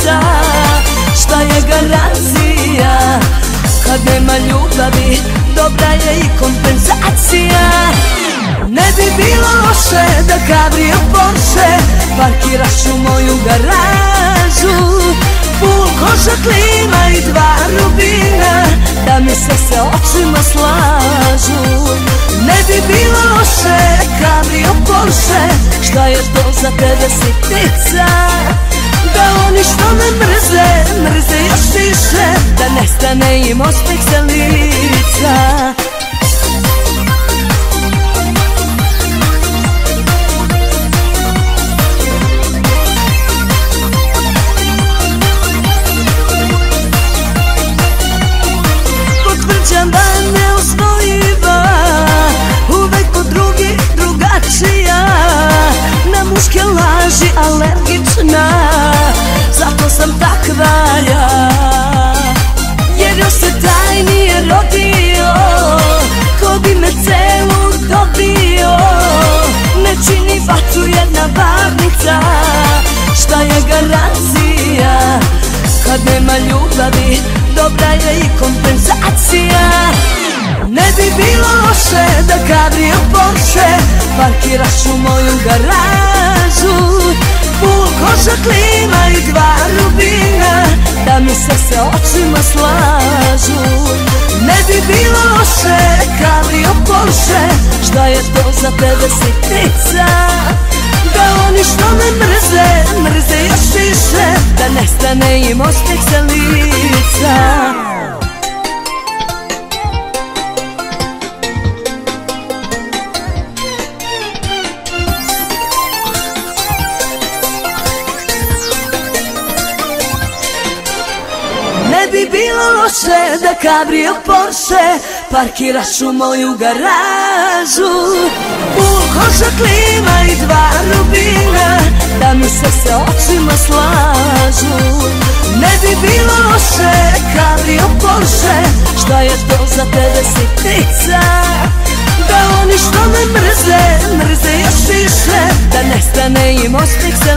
parnica. Šta je garancija kad nema ljubavi? Dobra je i kompenzacija. Ne bi bilo loše da Cabrio Porsche parkiraš u moju garažu. Full koša klima i dva rubina, da mi se očima slažu. Ne bi bilo loše Cabrio Porsche, šta je to za tebe sitnica? Da oni što me mrze, mrze još više, da nestane im osmeh sa lica. Potvrđam da je neosvojiva, uvek kod drugih drugačija, na muške laži alergična, zato sam takva ja. Jer još se taj nije rodio, ko bi me celu dobio. Ne čini vatru jedna varnica, šta je garancija kad nema ljubavi? Dobra je i kompenzacija. Ne bi bilo loše da Cabrio Porsche parkiraš u moju garažu. Full koša klima i dva rubina, da mi se očima slažu. Ne bi bilo loše Cabrio Porsche, šta je to za tebe sitnica? Da oni što me mrze, mrze još više, da nestane im osmeh sa lica. Ne bi bilo loše da Cabrio Porsche parkiraš u moju garažu. Full koša klima i dva rubina, da mi se očima slažu. Ne bi bilo loše Cabrio Porsche, šta je to za tebe sitnica? Da oni što me mrze, mrze još više, da nestane im osmeh sa